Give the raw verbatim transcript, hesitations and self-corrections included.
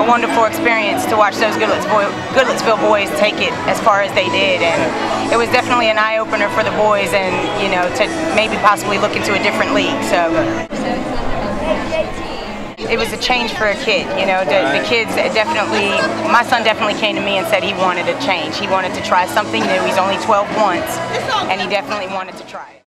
a wonderful experience to watch those Goodlettsville, Goodlettsville boys take it as far as they did, and it was definitely an eye-opener for the boys, and you know, to maybe possibly look into a different league. So it was a change for a kid. You know, the, the kids definitely. My son definitely came to me and said he wanted a change. He wanted to try something new. He's only twelve once, and he definitely wanted to try it.